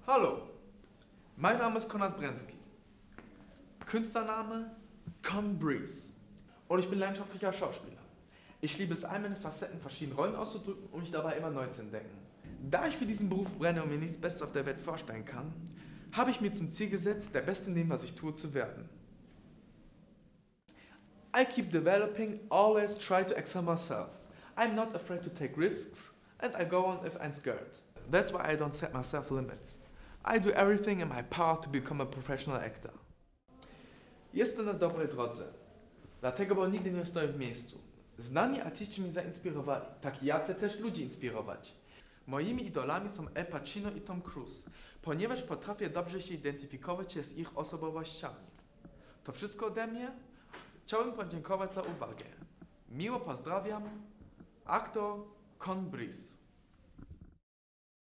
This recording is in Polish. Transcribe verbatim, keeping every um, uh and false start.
Hallo, mein Name ist Konrad Brenzky. Künstlername Con Breeze. Und ich bin leidenschaftlicher Schauspieler. Ich liebe es, all meine Facetten verschiedene Rollen auszudrücken und mich dabei immer neu zu entdecken. Da ich für diesen Beruf brenne und mir nichts Besseres auf der Welt vorstellen kann, habe ich mir zum Ziel gesetzt, der Beste in dem, was ich tue, zu werden. I keep developing, always try to excel myself. I'm not afraid to take risks, and I go on if I'm scared. That's why I don't set myself limits. I do everything in my power to become a professional actor. Jestem na dobrej drodze, dlatego bo nigdy nie stoję w miejscu. Znani artyści mnie zainspirowali, tak i ja chcę też ludzi inspirować. Moimi idolami są Al Pacino i Tom Cruise, ponieważ potrafię dobrze się identyfikować się z ich osobowościami. To wszystko ode mnie. Chciałbym podziękować za uwagę. Miło pozdrawiam, aktor Con Breeze.